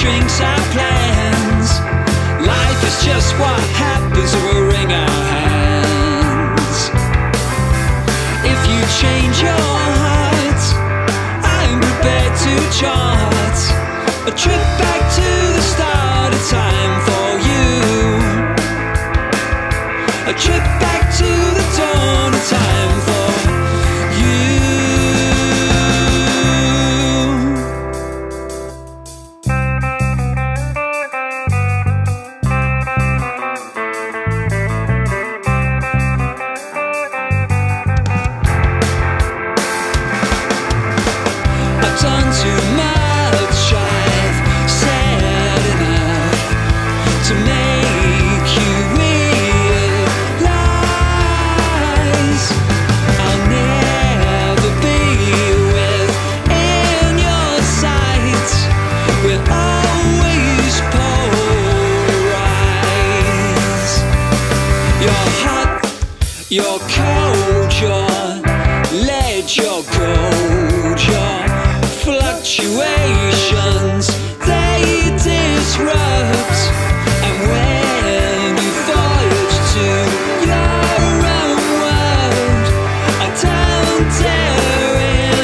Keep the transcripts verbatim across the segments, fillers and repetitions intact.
shrinks our plans. Life is just what happens when we wring our hands. If you change your heart, I'm prepared to chart a trip back to the start of time for you. A trip back to the dawn of time for you. I've done too much, I've said enough to make you realize I'll never be within your sight. We'll always polarize. You're hot, you're cold, you're lead, you're gold, you're fluctuations, they disrupt. And when you voyage to your own world, I don't dare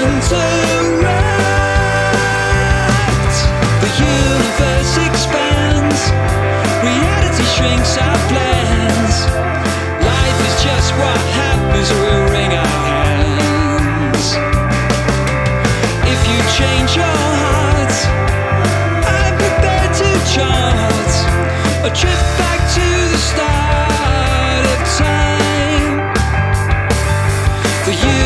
interrupt. The universe expands, reality shrinks our plans. Life is just what happens when we wring our hands. If you change your heart, I'm prepared to chart a trip back to the start of time for you.